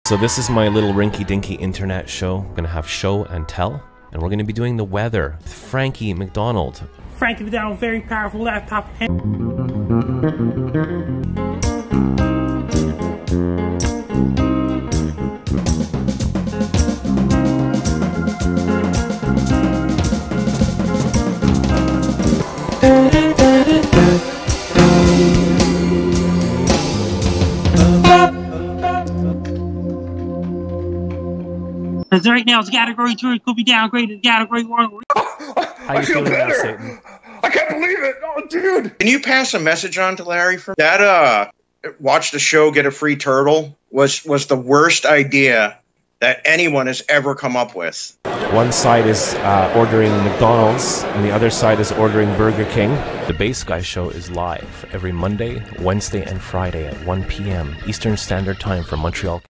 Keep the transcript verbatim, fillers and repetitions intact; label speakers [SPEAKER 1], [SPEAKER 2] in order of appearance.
[SPEAKER 1] So this is my little rinky-dinky internet show. I'm gonna have show and tell, and we're gonna be doing the weather with Frankie McDonald.
[SPEAKER 2] Frankie McDonald, very powerful laptop. Because right now it's category two, it could be downgraded to category one.
[SPEAKER 1] How you feeling now, Satan?
[SPEAKER 3] I can't believe it! Oh, dude!
[SPEAKER 4] Can you pass a message on to Larry for that? Uh, watch the show, get a free turtle was was the worst idea that anyone has ever come up with.
[SPEAKER 1] One side is uh, ordering McDonald's, and the other side is ordering Burger King. The Bass Guy Show is live every Monday, Wednesday, and Friday at one p m Eastern Standard Time from Montreal.